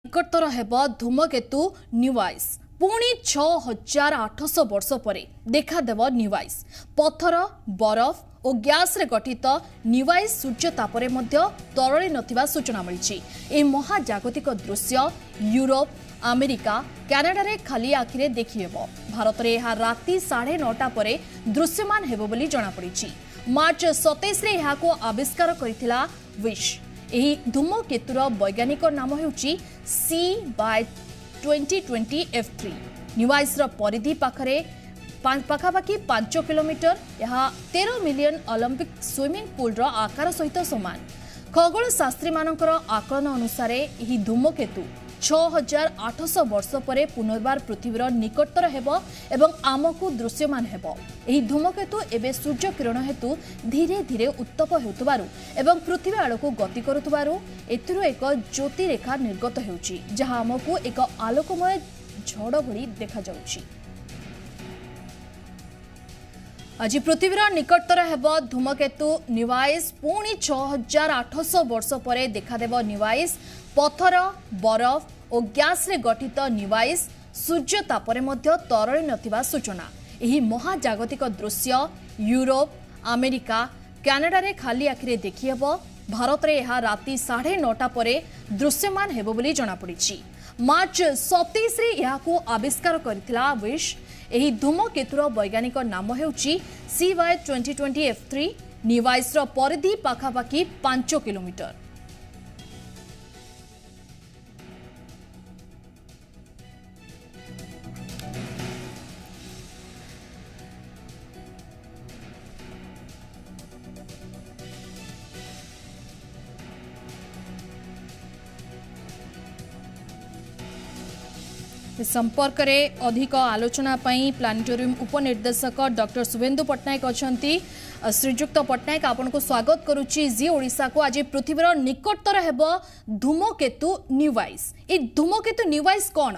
निकटतर हेब धूमकेतु न्यूआइस पुणी 6800 वर्ष पर देखादेव न्यूआइस पत्थर बरफ और गैस रे गठित न्यूआइस सूर्यतापर तरली नथिबा सूचना मिली। ए महाजागतिक दृश्य यूरोप अमेरिका कनाडा रे खाली आखिरे देखि हेबो। भारत रे यह राति 9:30 पर दृश्यमान हेबो बोली जणा पड़िछि। मार्च 27 रे यहाको आविष्कार करिथिला विश। एही धूमकेतुर वैज्ञानिक नाम हेउछि C/2020 F3। न्यूआइस परिधि पाखरे पाखापाखि 5 किलोमीटर। यह 13 मिलियन ओलंपिक स्विमिंग पूल रो आकार सहित समान। खगोल शास्त्री मानकर आकलन अनुसार यह धूमकेतु 6800 वर्ष पर पुनर्बार पृथ्वीर निकटतर हेब एवं आमको दृश्यमान हेब। एही धूमकेतु एबे सूर्य किरण हेतु धीरे धीरे उत्तप हेउतबारु एवं पृथ्वी आड़को गति करुतबारु एथिरो एक ज्योति रेखा निर्गत हेउची जहा आमको एक आलोकमय झड़ भली देखा जाउची। आज पृथ्वीर निकटतर हेब धूमकेतु न्यूआइस पुणी 6800 वर्ष पर देखादेव न्यूआइस पत्थर बरफ और गैस रे गठित न्यूआइस सूर्यतापर तरली नथिबा सूचना। एही महाजागतिक दृश्य यूरोप अमेरिका कनाडा रे खाली आखिरे देखि हेब। भारत रे यह राति 9:30 पर दृश्यमान हेबो बोली जणा पड़िछि। मार्च 27 रे यहाको आविष्कार करिथिला विश। एही धूमकेतुर वैज्ञानिक नाम हेउछि CY2020 F3। न्यूआइस परिधि पाखापाखि 5 किलोमीटर। संपर्क में अधिक आलोचना प्लानेटोरियम उपनिर्देशक डॉक्टर शुभेन्दु पट्टनायक अछंती। श्रीजुक्त पट्टनायक आपन को स्वागत करुच्ची जी ओडिशा को। आज पृथ्वीर निकटतर हेब धूमकेतु न्यूआइस। ए धूमकेतु न्यूआइस कौन?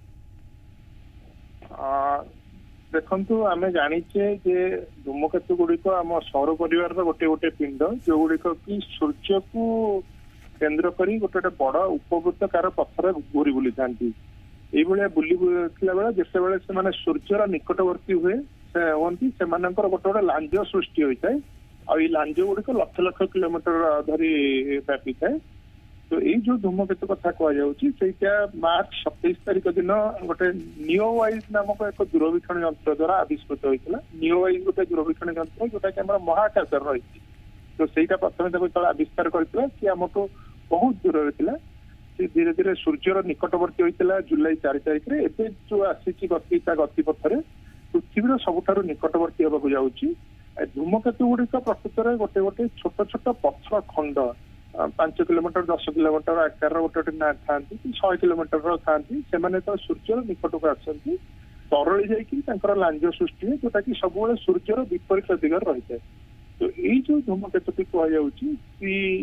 देखंतु आमे जानिचे जे धूमकेतु गुड़िक आम सौर परिवार गोटे गोटे पिंड जो गुड़िक कि सूर्य को केन्द्र करी गोटे बड़ उपवृत्तकार पथर घूरी बुली थांती। ये बुला बेले जिते बड़े से सूर्यर निकटवर्ती हुए हमें से गोटे गोटे लांज सृष्टि होता है। और ये लांज गुड़िक लक्ष लक्ष किलोमीटर धरी व्यापी थाए। तो ये जो धूमकेतु कथा कहटा मार्च 27 तारीख दिन गोटे नियोवाइज नामक एक दूरवीक्षण यंत्र द्वारा आविष्कृत होता। नियोवाइज गोटे दूरवीक्षण यंत्र जोटा कि महाकाश रही। तो सहीटा प्रथम आविष्कार करता सी आमको बहुत दूर था। धीरे धीरे सूर्यर निकटवर्ती होता जुलाई 4 तारीख में। एवं जो आसी गति गतिपथर पृथ्वीर सबुठ निकटवर्ती होगा जाऊँगी। धूमकेतु गुड़िक प्रकृत में गोटे गोटे छोट छोट पथर खंड 5 किलोमीटर 10 किलोमीटर आकार गोटे गोटे ना था 100 किलोमीटर था। से तो सूर्यर निकट को आसती तरली जाकर लांज सृष्टि है जोटा कि सब सूर्यर विपरीत दिगरे रही है। तो यही जो धूमकेतुटी कहुच्छी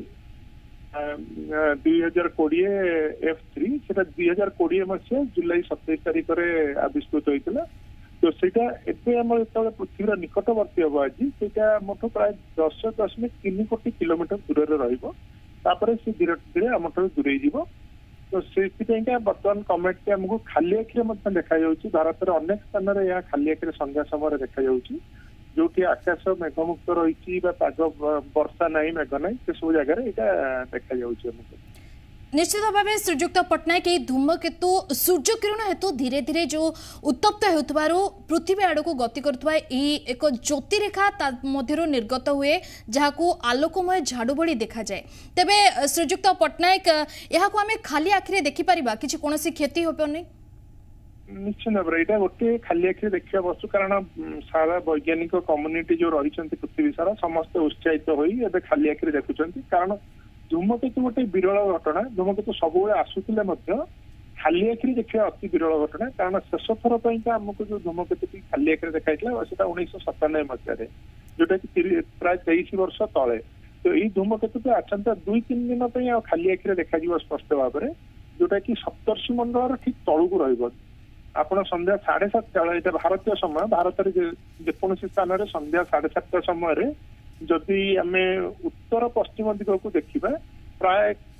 2020 F3 से 2020 मसीहा जुलाई 27 तारीख में आविष्कृत होता। तो सेटा जो पृथ्वीर निकटवर्ती हम आज से मोट प्राय 10.3 कोटी किलोमीटर दूर रही से धीरे धीरे आम दूरे जीव। तो से बर्तमान कमेट के आमको खाली आखिरे देखा जाऊँगी। भारत में अनेक स्थान में यह खाली आखिरे संध्या समय देखा जाऊँगी जो कि आकाश मेघमुक्त रही पाग वर्षा ना मेघ ना से सब जगह देखा जाऊँगी। निश्चित भाव श्रीजुक्त पट्टनायक ये धूमकेतु सूर्य किरण हेतु धीरे धीरे जो उत्तप्त होतबारु पृथ्वी आड़ को गति करुवा एक ज्योति रेखा मध्य निर्गत हुए जहां आलोकमय झाड़ू भली देखा जाए। तेबे श्रीजुक्त पट्टनायक यहाँ आम खाली आखिरे देखिपर कि कौन क्षति होनी? निश्चित भाव यहाँ गोटे खाली आखिरे देखा वस्तु कारण सारा वैज्ञानिक कम्युनिटी जो रही पृथ्वी सारा समस्त उत्साहित होते खाली आखिरे देखुं। कारण धूमकेतु गोटे विरल घटना। धूमकेतु सब आसूले खाली आखिरे देखा अति विरल घटना। कारण शेष थर पर आमको जो धूमकेतु खाली आखिरे देखा 1997 मसीह जोटा कि प्राय 23 वर्ष तले। तो यही धूमकेतु आसंता 2-3 दिन खाली आखिरे देखा स्पष्ट भाव में जोटा कि सप्तर्षि मंडल ठीक तलू रही। आपड़ संध्या 7:30 भारतीय समय भारत में स्थान में संध्या 7:30 समय जदि आम उत्तर पश्चिम दिग को देखा प्राय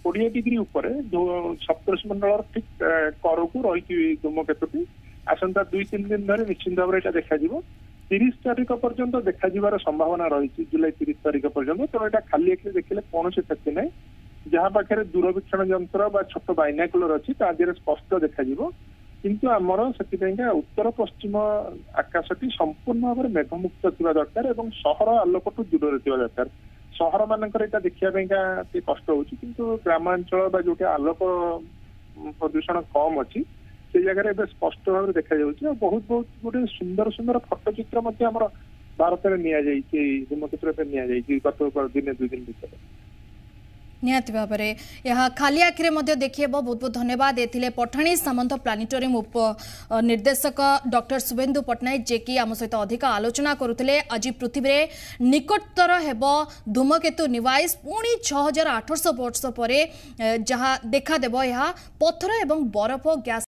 20 डिग्री ऊपर सप्तर्षि मंडल ठीक करकू रही धूमकेतुटी आसंता 2-3 दिन धरे निश्चिंत भाव में देखा 30 तारीख पर्यंत देखा संभावना रही जुलाई 30 तारीख पर्यंत तो यहाँ खाली आखिरे देखिले कौन क्षति ना जहाँ पाखे दूरवीक्षण यंत्र छोट बाइनाकुलर अच्छी स्पष्ट देखा किंतु आमर से उत्तर पश्चिम आकाशटी संपूर्ण भाव में मेघमुक्त थी दरकार और सहर आलोक दूर थी दरकार सहर मानकर देखा कष्ट हो ग्रामांचल जो आलोक प्रदूषण कम अच्छी से जगह स्पष्ट भाव देखा बहुत बहुत गोटे सुंदर सुंदर फटोचित्र भारत में धूमकेतु गत दिने 2 दिन भर निहाती भाव में यह खाली आखिरे देखिए बहुत बहुत धन्यवाद ये पठाणी सामंत प्लानेटोरियम उप निर्देशक डॉक्टर शुभेन्दु पट्टनायक जे कि आम सहित अधिक आलोचना करुले आज पृथ्वी रे निकटतर हेब धूमकेतु निवाइस पुणी 6800 वर्ष पर जहाँ देखा देव यह पत्थर एवं बरफ गैस